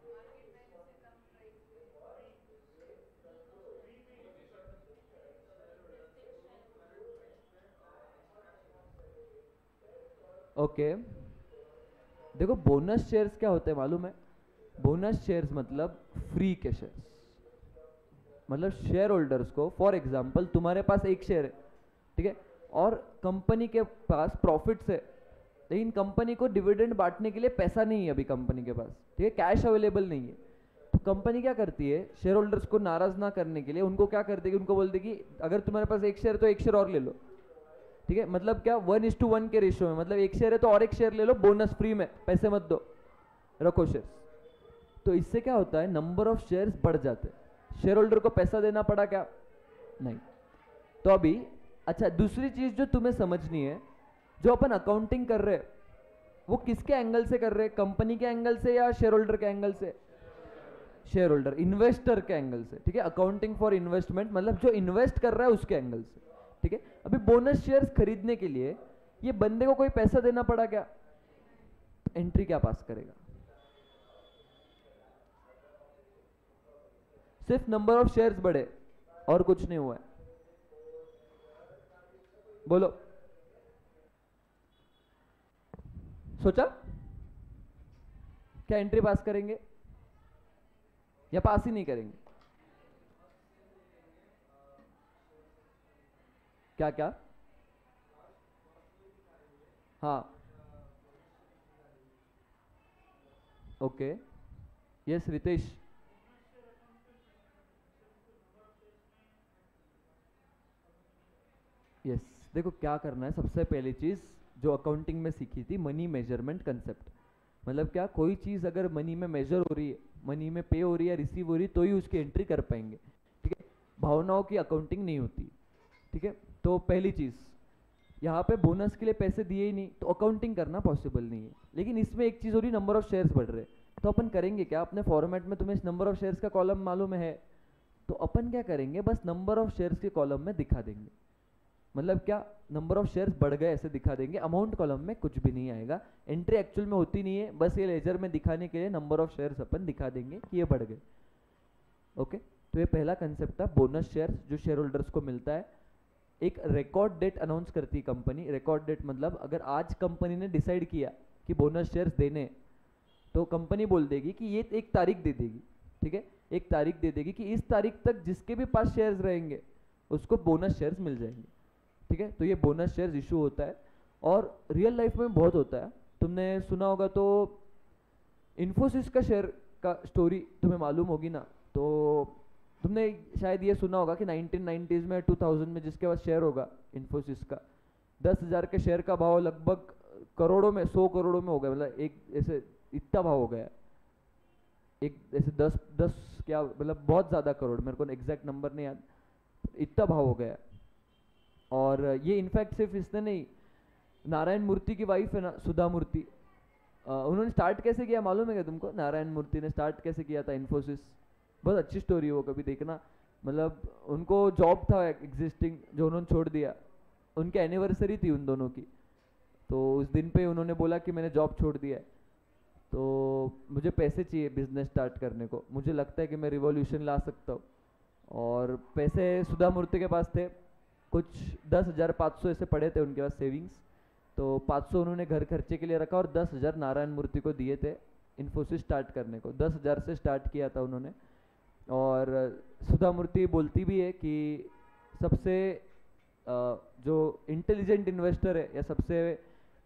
ओके, देखो बोनस शेयर्स क्या होते हैं मालूम है? बोनस शेयर्स मतलब फ्री के शेयर्स, मतलब शेयर होल्डर्स को, फॉर एग्जांपल तुम्हारे पास एक शेयर है, ठीक है, और कंपनी के पास प्रॉफिट्स है, लेकिन कंपनी को डिविडेंड बांटने के लिए पैसा नहीं है अभी कंपनी के पास, ठीक है, कैश अवेलेबल नहीं है। तो कंपनी क्या करती है, शेयर होल्डर्स को नाराज ना करने के लिए उनको क्या करती है कि उनको बोलती है कि अगर तुम्हारे पास एक शेयर तो एक शेयर और ले लो, ठीक है, मतलब क्या 1:1 के रेशियो में, मतलब एक शेयर है तो और एक शेयर ले लो, बोनस फ्री में, पैसे मत दो, रखो शेयर्स। तो इससे क्या होता है, नंबर ऑफ शेयर्स बढ़ जाते हैं। शेयर होल्डर को पैसा देना पड़ा क्या? नहीं। तो अभी अच्छा, दूसरी चीज जो तुम्हें समझनी है, जो अपन अकाउंटिंग कर रहे हैं वो किसके एंगल से कर रहे हैं? कंपनी के एंगल से या शेयर होल्डर के एंगल से? शेयर होल्डर, इन्वेस्टर के एंगल से, ठीक है, अकाउंटिंग फॉर इन्वेस्टमेंट, मतलब जो इन्वेस्ट कर रहा है उसके एंगल से, ठीक है। अभी बोनस शेयर्स खरीदने के लिए ये बंदे को कोई पैसा देना पड़ा क्या? एंट्री क्या पास करेगा? सिर्फ नंबर ऑफ शेयर्स बढ़े और कुछ नहीं हुआ है। बोलो, सोचा क्या एंट्री पास करेंगे या पास ही नहीं करेंगे? क्या क्या? हाँ, ओके, यस रितेश। यस, देखो क्या करना है, सबसे पहली चीज जो अकाउंटिंग में सीखी थी, मनी मेजरमेंट कंसेप्ट। मतलब क्या, कोई चीज अगर मनी में मेजर हो रही है, मनी में पे हो रही है, रिसीव हो रही है, तो ही उसकी एंट्री कर पाएंगे, ठीक है। भावनाओं की अकाउंटिंग नहीं होती, ठीक है। तो पहली चीज, यहाँ पे बोनस के लिए पैसे दिए ही नहीं तो अकाउंटिंग करना पॉसिबल नहीं है। लेकिन इसमें एक चीज हो रही, नंबर ऑफ शेयर्स बढ़ रहे, तो अपन करेंगे क्या, अपने फॉर्मेट में तुम्हें नंबर ऑफ शेयर्स का कॉलम मालूम है, तो अपन क्या करेंगे, बस नंबर ऑफ शेयर्स के कॉलम में दिखा देंगे। मतलब क्या, नंबर ऑफ शेयर्स बढ़ गए ऐसे दिखा देंगे, अमाउंट कॉलम में कुछ भी नहीं आएगा, एंट्री एक्चुअल में होती नहीं है, बस ये लेजर में दिखाने के लिए नंबर ऑफ शेयर्स अपन दिखा देंगे कि ये बढ़ गए। ओके, तो ये पहला कंसेप्ट था बोनस शेयर्स जो शेयर होल्डर्स को मिलता है। एक रिकॉर्ड डेट अनाउंस करती है कंपनी। रिकॉर्ड डेट मतलब अगर आज कंपनी ने डिसाइड किया कि बोनस शेयर्स देने, तो कंपनी बोल देगी कि ये एक तारीख दे देगी, ठीक है, एक तारीख दे देगी कि इस तारीख तक जिसके भी पास शेयर्स रहेंगे उसको बोनस शेयर्स मिल जाएंगे, ठीक है। तो ये बोनस शेयर्स इशू होता है और रियल लाइफ में बहुत होता है। तुमने सुना होगा तो इन्फोसिस का शेयर का स्टोरी तुम्हें मालूम होगी ना, तो तुमने शायद ये सुना होगा कि 1990s में 2000 में जिसके पास शेयर होगा इन्फोसिस का, 10,000 के शेयर का भाव लगभग करोड़ों में, 100 करोड़ों में हो गया, मतलब एक ऐसे इतना भाव हो गया, एक ऐसे 10 क्या, मतलब बहुत ज़्यादा करोड़, मेरे को एग्जैक्ट नंबर नहीं याद, इतना भाव हो गया। और ये इनफैक्ट सिर्फ इसने नहीं, नारायण मूर्ति की वाइफ है ना, सुधा मूर्ति, उन्होंने स्टार्ट कैसे किया मालूम है क्या तुमको? नारायण मूर्ति ने स्टार्ट कैसे किया था इन्फोसिस? बहुत अच्छी स्टोरी है वो, कभी देखना। मतलब उनको जॉब था एग्जिस्टिंग जो उन्होंने छोड़ दिया, उनकी एनिवर्सरी थी उन दोनों की, तो उस दिन पे उन्होंने बोला कि मैंने जॉब छोड़ दिया है, तो मुझे पैसे चाहिए बिजनेस स्टार्ट करने को, मुझे लगता है कि मैं रिवॉल्यूशन ला सकता हूँ। और पैसे सुधा मूर्ति के पास थे कुछ 10,500 ऐसे पड़े थे उनके पास सेविंग्स, तो 500 उन्होंने घर खर्चे के लिए रखा और 10,000 नारायण मूर्ति को दिए थे इन्फोसिस स्टार्ट करने को। 10,000 से स्टार्ट किया था उन्होंने। और सुधा मूर्ति बोलती भी है कि सबसे जो इंटेलिजेंट इन्वेस्टर है या सबसे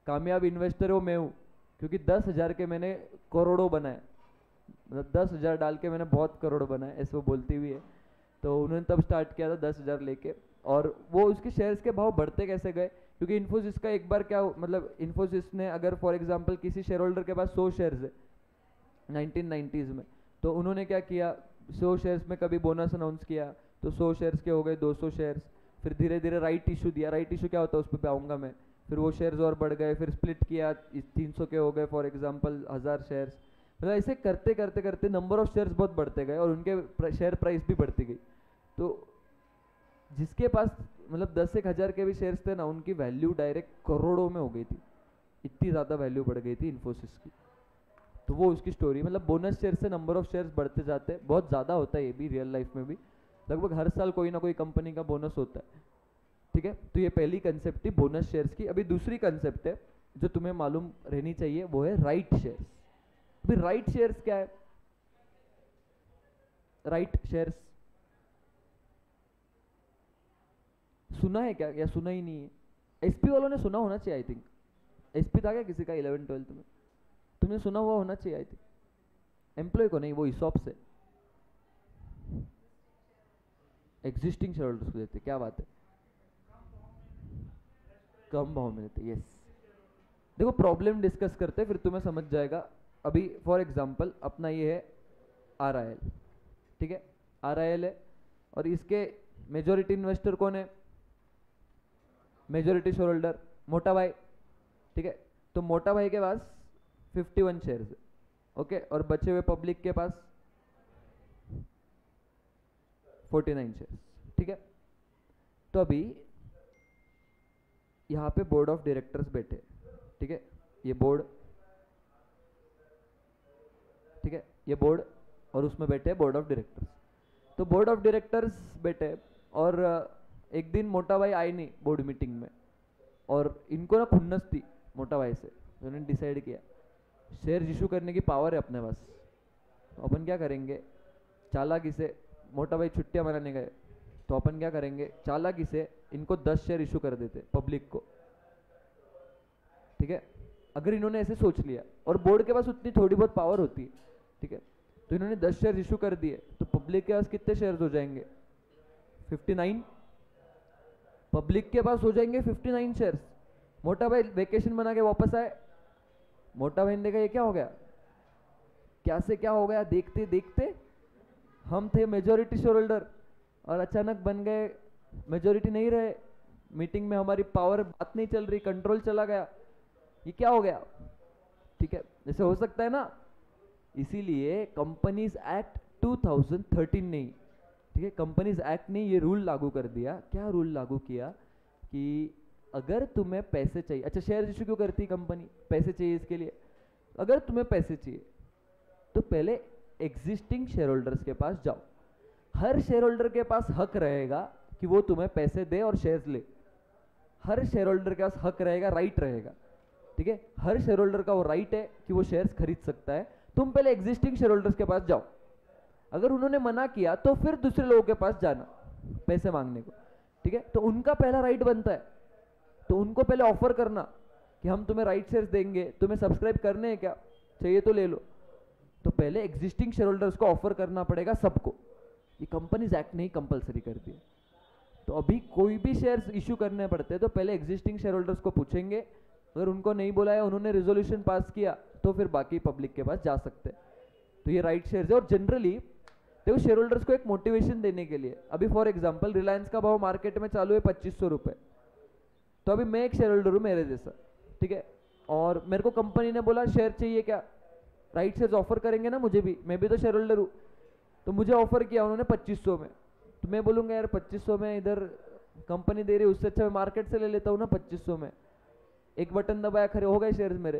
कामयाब इन्वेस्टर हो मैं हूँ, क्योंकि 10,000 के मैंने करोड़ों बनाए, मतलब 10,000 डाल के मैंने बहुत करोड़ बनाए, ऐसे वो बोलती हुई है। तो उन्होंने तब स्टार्ट किया था 10,000 लेके, और वो उसके शेयर्स के भाव बढ़ते कैसे गए, क्योंकि इन्फोसिस का एक बार क्या मतलब इन्फोसिस ने अगर फॉर एग्जांपल किसी शेयर होल्डर के पास 100 शेयर्स है 1990s में, तो उन्होंने क्या किया, 100 शेयर्स में कभी बोनस अनाउंस किया तो 100 शेयर्स के हो गए 200 शेयर्स, फिर धीरे धीरे राइट इशू दिया, राइट इशू क्या होता है उस पर आऊँगा मैं, फिर वो शेयर्स और बढ़ गए, फिर स्प्लिट किया 300 के हो गए फॉर एग्जांपल 1000 शेयर्स, मतलब ऐसे करते करते करते नंबर ऑफ शेयर्स बहुत बढ़ते गए और उनके शेयर प्राइस भी बढ़ती गई। तो जिसके पास मतलब 10,000 के भी शेयर्स थे ना, उनकी वैल्यू डायरेक्ट करोड़ों में हो गई थी, इतनी ज़्यादा वैल्यू बढ़ गई थी इन्फोसिस की। तो वो उसकी स्टोरी, मतलब बोनस शेयर से नंबर ऑफ शेयर्स बढ़ते जाते हैं, बहुत ज़्यादा होता है ये भी रियल लाइफ में भी, लगभग हर साल कोई ना कोई कंपनी का बोनस होता है, ठीक है। तो ये पहली कंसेप्ट थी बोनस शेयर्स की। अभी दूसरी कंसेप्ट है जो तुम्हें मालूम रहनी चाहिए, वो है राइट शेयर्स। अभी राइट शेयर्स क्या है? राइट शेयर्स सुना है क्या, या सुना ही नहीं है? एसपी वालों ने सुना होना चाहिए आई थिंक। एसपी था क्या किसी का 11-12 में? तुमने सुना हुआ होना चाहिए आई थिंक। एम्प्लॉय को नहीं, वो ईसॉप से एग्जिस्टिंग शेयर होल्डर्स को देते। क्या बात है, कम भाव में देते, यस। देखो प्रॉब्लम डिस्कस करते हैं फिर तुम्हें समझ जाएगा। अभी फॉर एग्जांपल अपना ये है RIL, ठीक है, RIL है, और इसके मेजॉरिटी इन्वेस्टर कौन है? मेजॉरिटी शेयर होल्डर मोटा भाई, ठीक है। तो मोटा भाई के पास 51 शेयर्स है, ओके, और बचे हुए पब्लिक के पास 49 शेयर्स, ठीक है। तो अभी यहाँ पे बोर्ड ऑफ डायरेक्टर्स बैठे, ठीक है, ये बोर्ड, ठीक है, ये बोर्ड, और उसमें बैठे बोर्ड ऑफ डायरेक्टर्स। तो बोर्ड ऑफ डायरेक्टर्स बैठे और एक दिन मोटा भाई आए नहीं बोर्ड मीटिंग में, और इनको ना खुन्नस थी मोटा भाई से, तो उन्होंने डिसाइड किया शेयर इशू करने की पावर है अपने पास, तो अपन क्या करेंगे, चालाकी से, मोटा भाई छुट्टियां मनाने गए, तो अपन क्या करेंगे, चालाकी से इनको 10 शेयर इशू कर देते पब्लिक को, ठीक है। अगर इन्होंने ऐसे सोच लिया, और बोर्ड के पास उतनी थोड़ी बहुत पावर होती है, ठीक है, तो इन्होंने 10 शेयर इशू कर दिए, तो पब्लिक के पास कितने शेयर्स हो जाएंगे? 59। पब्लिक के पास हो जाएंगे 59 शेयर्स। मोटा भाई वेकेशन बना के वापस आए, मोटा भाई ने देखा ये क्या हो गया, क्या से क्या हो गया, देखते देखते हम थे मेजॉरिटी शेयर होल्डर और अचानक बन गए मेजॉरिटी नहीं रहे, मीटिंग में हमारी पावर बात नहीं चल रही, कंट्रोल चला गया, ये क्या हो गया, ठीक है, जैसे हो सकता है ना। इसीलिए कंपनीज एक्ट 2013 ने, ठीक है, कंपनीज एक्ट ने ये रूल लागू कर दिया। क्या रूल लागू किया कि अगर तुम्हें पैसे चाहिए, अच्छा शेयर इशू क्यों करती कंपनी? पैसे चाहिए इसके लिए। अगर तुम्हें पैसे चाहिए तो पहले एग्जिस्टिंग शेयर होल्डर्स के पास जाओ, हर शेयर होल्डर के पास हक रहेगा कि वो तुम्हें पैसे दे और शेयर्स ले, हर शेयर होल्डर के पास हक रहेगा, राइट रहेगा, ठीक है, हर शेयर होल्डर का वो राइट है कि वो शेयर्स खरीद सकता है। तुम पहले एग्जिस्टिंग शेयर होल्डर्स के पास जाओ, अगर उन्होंने मना किया तो फिर दूसरे लोगों के पास जाना पैसे मांगने को, ठीक है, तो उनका पहला राइट बनता है, तो उनको पहले ऑफर करना कि हम तुम्हें राइट शेयर्स देंगे, तुम्हें सब्सक्राइब करने हैं क्या, चाहिए तो ले लो। तो पहले एग्जिस्टिंग शेयर होल्डर्स को ऑफर करना पड़ेगा सबको, ये कंपनीज एक्ट ने ही कंपलसरी कर दिया। तो अभी कोई भी शेयर्स इशू करने पड़ते हैं तो पहले एग्जिस्टिंग शेयर होल्डर्स को पूछेंगे, अगर उनको नहीं बुलाया, उन्होंने रेजोल्यूशन पास किया, तो फिर बाकी पब्लिक के पास जा सकते हैं। तो ये राइट शेयर्स है। और जनरली देखो शेयर होल्डर्स को एक मोटिवेशन देने के लिए, अभी फॉर एग्जांपल रिलायंस का भाव मार्केट में चालू है 2500 रुपये, तो अभी मैं एक शेयर होल्डर हूँ मेरे जैसा, ठीक है, और मेरे को कंपनी ने बोला शेयर चाहिए क्या, राइट शेयर्स ऑफर करेंगे ना मुझे भी, मैं भी तो शेयर होल्डर हूँ, तो मुझे ऑफर किया उन्होंने 2500 में, तो मैं बोलूँगा यार 2500 में इधर कंपनी दे रही है, उससे अच्छा मैं मार्केट से ले लेता हूँ ना 2500 में, एक बटन दबाया खड़े हो गए शेयर्स मेरे,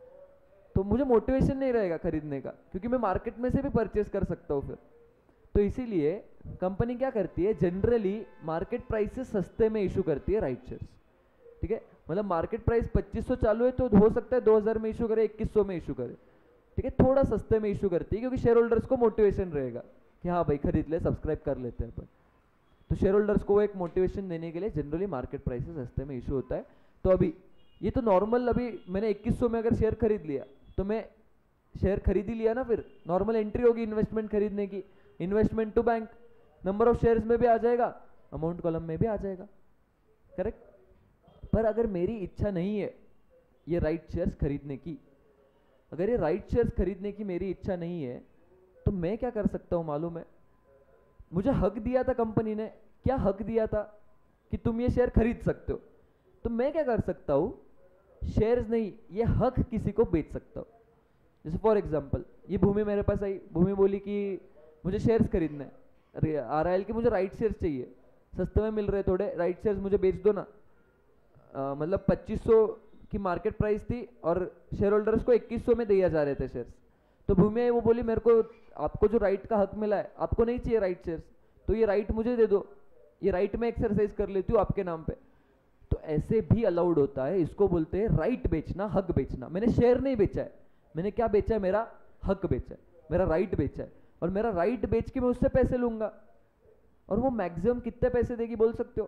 तो मुझे मोटिवेशन नहीं रहेगा खरीदने का, क्योंकि मैं मार्केट में से भी परचेस कर सकता हूँ फिर। तो इसीलिए कंपनी क्या करती है, जनरली मार्केट प्राइस से सस्ते में इशू करती है राइट शेयर्स, ठीक है, मतलब मार्केट प्राइस 2500 चालू है तो हो सकता है 2000 में इशू करे, 2100 में इशू करे, ठीक है, थोड़ा सस्ते में इशू करती है क्योंकि शेयर होल्डर्स को मोटिवेशन रहेगा कि हाँ भाई खरीद ले, सब्सक्राइब कर लेते हैं अपन। तो शेयर होल्डर्स को एक मोटिवेशन देने के लिए जनरली मार्केट प्राइस से सस्ते में इशू होता है। तो अभी ये तो नॉर्मल, अभी मैंने 2100 में अगर शेयर खरीद लिया तो मैं शेयर खरीद ही लिया ना, फिर नॉर्मल एंट्री होगी इन्वेस्टमेंट खरीदने की, investment to bank, number of shares में भी आ जाएगा, अमाउंट कॉलम में भी आ जाएगा, करेक्ट। पर अगर मेरी इच्छा नहीं है ये राइट शेयर्स खरीदने की, अगर ये राइट शेयर्स खरीदने की मेरी इच्छा नहीं है, तो मैं क्या कर सकता हूं मालूम है? मुझे हक दिया था कंपनी ने, क्या हक दिया था कि तुम ये शेयर खरीद सकते हो, तो मैं क्या कर सकता हूं, शेयर्स नहीं, ये हक किसी को बेच सकता हूं। जैसे फॉर एग्जांपल ये भूमि मेरे पास आई, भूमि बोली कि मुझे शेयर्स खरीदने हैं, अरे RIL के मुझे राइट शेयर्स चाहिए, सस्ते में मिल रहे थोड़े, राइट शेयर्स मुझे बेच दो ना। मतलब 2500 की मार्केट प्राइस थी और शेयर होल्डर्स को 2100 में दिया जा रहे थे शेयर्स। तो भूमि वो बोली मेरे को, आपको जो राइट का हक मिला है, आपको नहीं चाहिए राइट शेयर्स, तो ये राइट मुझे दे दो, ये राइट में एक्सरसाइज कर लेती हूँ आपके नाम पे। तो ऐसे भी अलाउड होता है, इसको बोलते हैं राइट बेचना, हक बेचना। मैंने शेयर नहीं बेचा है, मैंने क्या बेचा है, मेरा हक बेचा है, मेरा राइट बेचा है, और मेरा राइट बेच के मैं उससे पैसे लूंगा, और वो मैक्सिमम कितने पैसे देगी बोल सकते हो?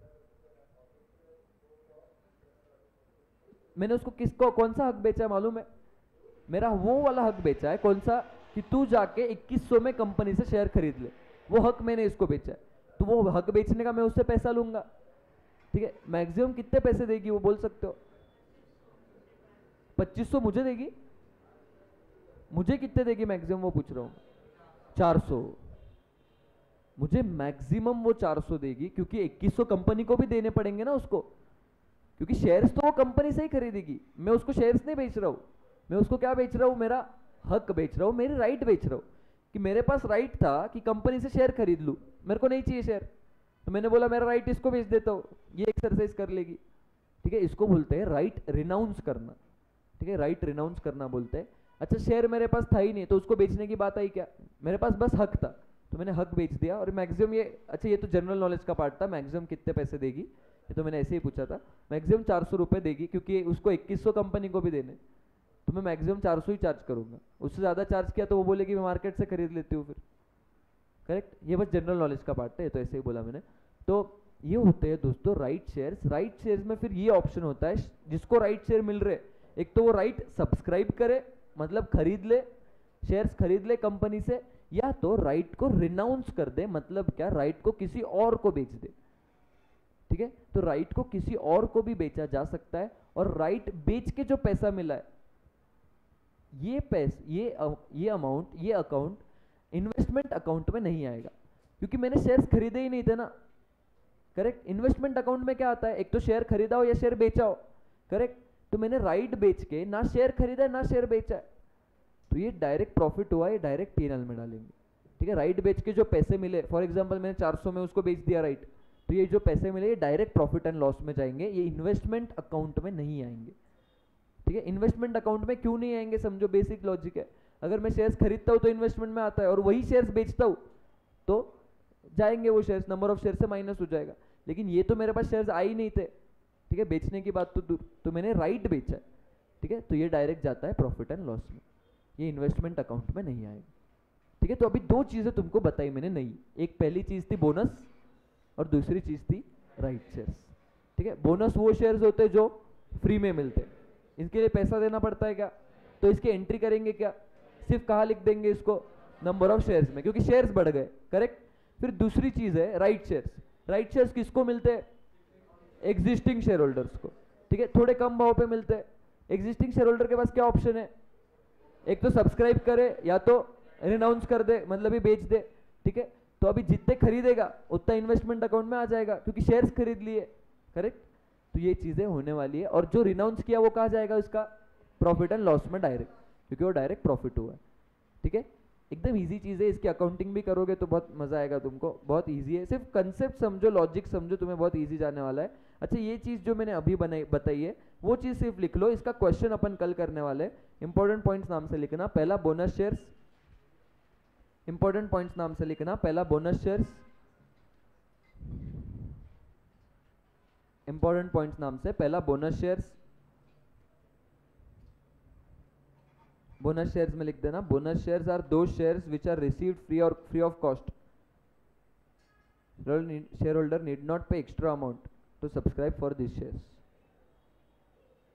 मैंने उसको किसको कौन सा हक बेचा है मालूम है? मेरा वो वाला हक बेचा है, कौन सा, कि तू जाके 2100 में कंपनी से शेयर खरीद ले, वो हक मैंने इसको बेचा है, तो वो हक बेचने का मैं उससे पैसा लूंगा, ठीक है। मैक्सिमम कितने पैसे देगी वो बोल सकते हो? 2500 मुझे देगी, मुझे कितने देगी मैक्सिमम वो पूछ रहा हूं? 400, मुझे मैक्सिमम वो 400 देगी, क्योंकि 2100 कंपनी को भी देने पड़ेंगे ना उसको, क्योंकि शेयर्स तो वो कंपनी से ही खरीदेगी, मैं उसको शेयर्स नहीं बेच रहा हूं, मैं उसको क्या बेच रहा हूं, मेरा हक बेच रहा हूं, मेरी राइट बेच रहा हूं, कि मेरे पास राइट था कि कंपनी से शेयर खरीद लूं, मेरे को नहीं चाहिए शेयर, तो मैंने बोला मेरा राइट इसको बेच देता हूं, ये एक्सरसाइज कर लेगी, ठीक है। इसको बोलते हैं राइट रिनाउंस करना, ठीक है, राइट रिनाउंस करना बोलते हैं। अच्छा शेयर मेरे पास था ही नहीं, तो उसको बेचने की बात आई क्या? मेरे पास बस हक था, तो मैंने हक बेच दिया, और मैक्सिमम ये, अच्छा ये तो जनरल नॉलेज का पार्ट था, मैक्सिमम कितने पैसे देगी ये तो मैंने ऐसे ही पूछा था, मैक्सिमम 400 रुपये देगी, क्योंकि उसको 2100 कंपनी को भी देने, तो मैं मैक्सिमम 400 ही चार्ज करूंगा, उससे ज़्यादा चार्ज किया तो वो बोलेगी मैं मार्केट से खरीद लेती हूँ फिर, करेक्ट। ये बस जनरल नॉलेज का पार्ट है, तो ऐसे ही बोला मैंने। तो ये होते हैं दोस्तों राइट शेयर्स। राइट शेयर्स में फिर ये ऑप्शन होता है, जिसको राइट शेयर मिल रहे, एक तो वो राइट सब्सक्राइब करे, मतलब खरीद ले, शेयर्स खरीद ले कंपनी से, या तो राइट को रिनाउंस कर दे, मतलब क्या, राइट को किसी और को बेच दे, ठीक है। तो राइट को किसी और को भी बेचा जा सकता है, और राइट बेच के जो पैसा मिला है, ये अमाउंट, ये अकाउंट इन्वेस्टमेंट अकाउंट में नहीं आएगा, क्योंकि मैंने शेयर्स खरीदे ही नहीं थे ना, करेक्ट। इन्वेस्टमेंट अकाउंट में क्या आता है, एक तो शेयर खरीदा हो या शेयर बेचा हो, करेक्ट। तो मैंने राइट बेच के ना शेयर खरीदा है ना शेयर बेचा है, तो ये डायरेक्ट प्रॉफिट हुआ, ये डायरेक्ट P&L में डालेंगे, ठीक है। राइट बेच के जो पैसे मिले, फॉर एग्जांपल मैंने 400 में उसको बेच दिया राइट, तो ये जो पैसे मिले ये डायरेक्ट प्रॉफिट एंड लॉस में जाएंगे, ये इन्वेस्टमेंट अकाउंट में नहीं आएंगे, ठीक है। इन्वेस्टमेंट अकाउंट में क्यों नहीं आएंगे, समझो, बेसिक लॉजिक है। अगर मैं शेयर्स खरीदता हूँ तो इन्वेस्टमेंट में आता है, और वही शेयर्स बेचता हूँ तो जाएंगे वो शेयर्स, नंबर ऑफ शेयर से माइनस हो जाएगा। लेकिन ये तो मेरे पास शेयर्स आ ही नहीं थे, ठीक है, बेचने की बात तो दूर, तो मैंने राइट बेचा है, ठीक है, तो ये डायरेक्ट जाता है प्रॉफिट एंड लॉस में, ये इन्वेस्टमेंट अकाउंट में नहीं आएगा, ठीक है। तो अभी दो चीजें तुमको बताई मैंने नई, एक पहली चीज थी बोनस, और दूसरी चीज थी राइट शेयर्स, ठीक है। बोनस वो शेयर्स होते हैं जो फ्री में मिलते हैं, इनके लिए पैसा देना पड़ता है क्या? तो इसकी एंट्री करेंगे क्या, सिर्फ कहाँ लिख देंगे इसको, नंबर ऑफ शेयर्स में, क्योंकि शेयर्स बढ़ गए, करेक्ट। फिर दूसरी चीज है राइट शेयर्स। राइट शेयर्स किसको मिलते हैं? एग्जिस्टिंग शेयर होल्डर्स को, ठीक है, थोड़े कम भाव पे मिलते हैं। एग्जिस्टिंग शेयर होल्डर के पास क्या ऑप्शन है, एक तो सब्सक्राइब करे या तो रिनाउंस कर दे, मतलब ही बेच दे, ठीक है। तो अभी जितने खरीदेगा उतना इन्वेस्टमेंट अकाउंट में आ जाएगा, क्योंकि शेयर्स खरीद लिए, करेक्ट। तो ये चीजें होने वाली है, और जो रिनाउंस किया वो कहाँ जाएगा, उसका प्रॉफिट एंड लॉस में डायरेक्ट, क्योंकि वो डायरेक्ट प्रॉफिट हुआ है, ठीक है। एकदम इजी चीज है, इसकी अकाउंटिंग भी करोगे तो बहुत मजा आएगा तुमको, बहुत इजी है, सिर्फ कंसेप्ट समझो, लॉजिक समझो, तुम्हें बहुत इजी जाने वाला है। अच्छा ये चीज जो मैंने अभी बताई है वो चीज सिर्फ लिख लो, इसका क्वेश्चन अपन कल करने वाले। इंपॉर्टेंट पॉइंट्स नाम से लिखना, पहला बोनस शेयर्स, इंपॉर्टेंट पॉइंट्स नाम से लिखना, पहला बोनस शेयर्स, इंपॉर्टेंट पॉइंट्स नाम से पहला बोनस शेयर्स, बोनस शेयर्स में लिख देना, bonus shares are those shares which are received free of cost, shareholder need not pay extra amount to subscribe for these shares,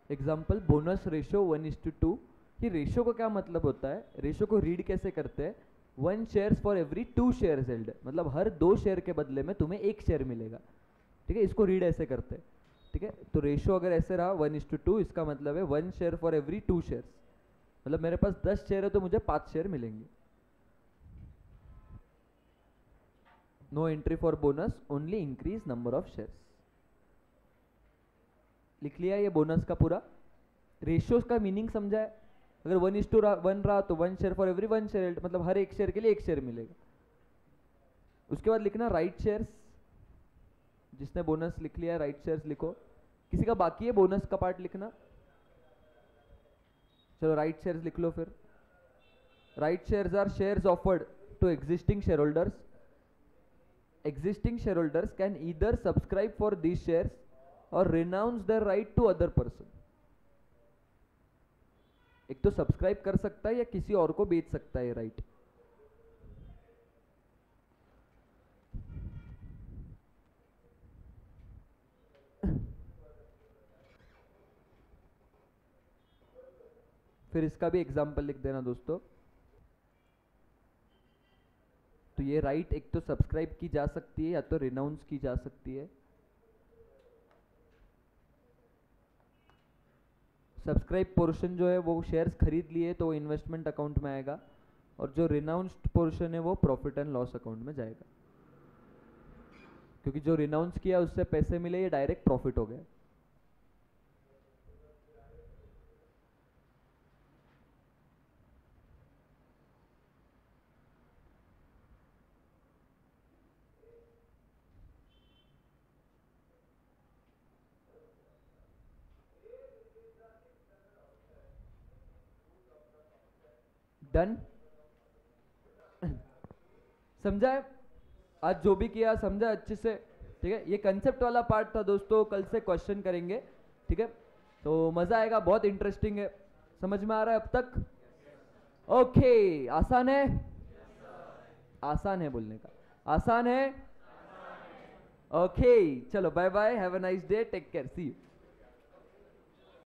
example bonus ratio 1:2। ये ratio को क्या मतलब होता है, रेशो को रीड कैसे करते हैं, 1 shares for every 2 shares held, मतलब हर 2 शेयर के बदले में तुम्हें 1 शेयर मिलेगा। ठीक है, इसको रीड ऐसे करते हैं। ठीक है, तो रेशो अगर ऐसे रहा 1:2, इसका मतलब है 1 शेयर फॉर एवरी 2 शेयर्स, मतलब मेरे पास 10 शेयर है तो मुझे 5 शेयर मिलेंगे। No entry for bonus, only increase number of shares. लिख लिया ये बोनस का पूरा। रेशियोज का मीनिंग समझा है। अगर 1:1 रहा तो 1 शेयर फॉर एवरी 1 शेयर, मतलब हर 1 शेयर के लिए 1 शेयर मिलेगा। उसके बाद लिखना राइट शेयर्स, जिसने बोनस लिख लिया राइट शेयर्स लिखो। किसी का बाकी है बोनस का पार्ट लिखना? चलो राइट शेयर्स लिख लो फिर। Right shares are shares offered to existing shareholders. Existing shareholders can either subscribe for these shares or renounce their right to other person। एक तो सब्सक्राइब कर सकता है या किसी और को बेच सकता है राइट। फिर इसका भी एग्जाम्पल लिख देना दोस्तों। तो ये राइट एक तो सब्सक्राइब की जा सकती है या तो रिनाउंस की जा सकती है। सब्सक्राइब पोर्शन जो है वो शेयर्स खरीद लिए तो इन्वेस्टमेंट अकाउंट में आएगा, और जो रिनाउंस्ड पोर्शन है वो प्रॉफिट एंड लॉस अकाउंट में जाएगा, क्योंकि जो रिनाउंस किया उससे पैसे मिले, ये डायरेक्ट प्रॉफिट हो गया। डन? समझा है? आज जो भी किया समझा अच्छे से? ठीक है, ये कंसेप्ट वाला पार्ट था दोस्तों, कल से क्वेश्चन करेंगे। ठीक है, तो मजा आएगा, बहुत इंटरेस्टिंग है। समझ में आ रहा है अब तक? ओके, आसान है? आसान है बोलने का, आसान है? ओके, चलो bye bye, have a nice day, take care, see you.